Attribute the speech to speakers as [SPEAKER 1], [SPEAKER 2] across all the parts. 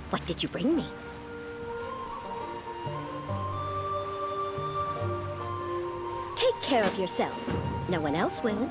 [SPEAKER 1] What did you bring me? Take care of yourself. No one else will.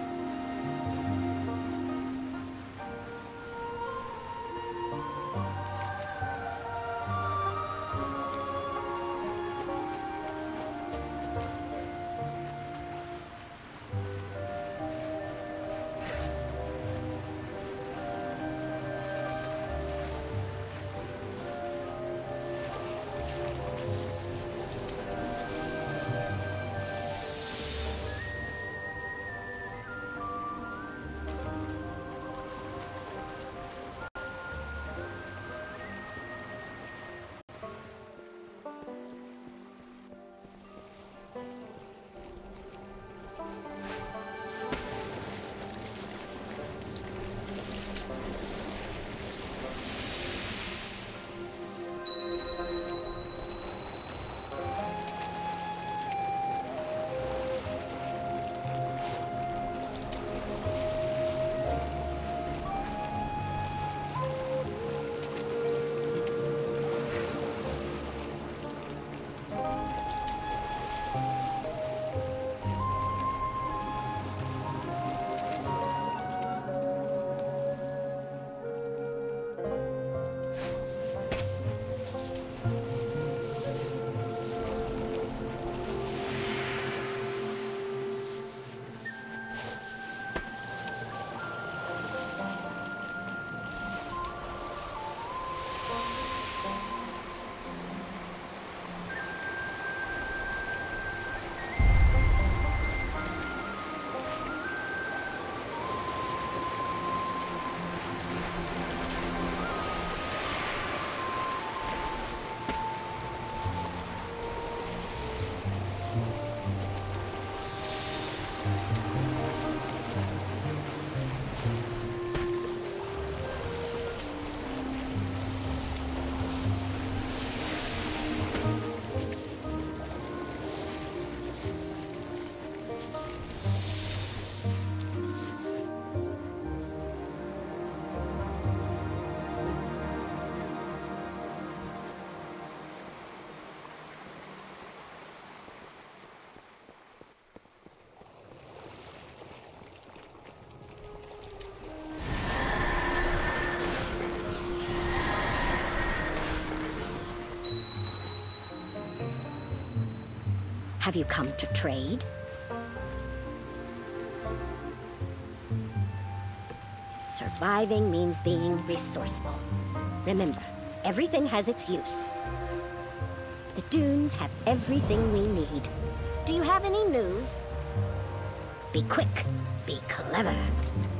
[SPEAKER 1] Have you come to trade? Surviving means being resourceful. Remember, everything has its use. The dunes have everything we need. Do you have any news? Be quick, be clever.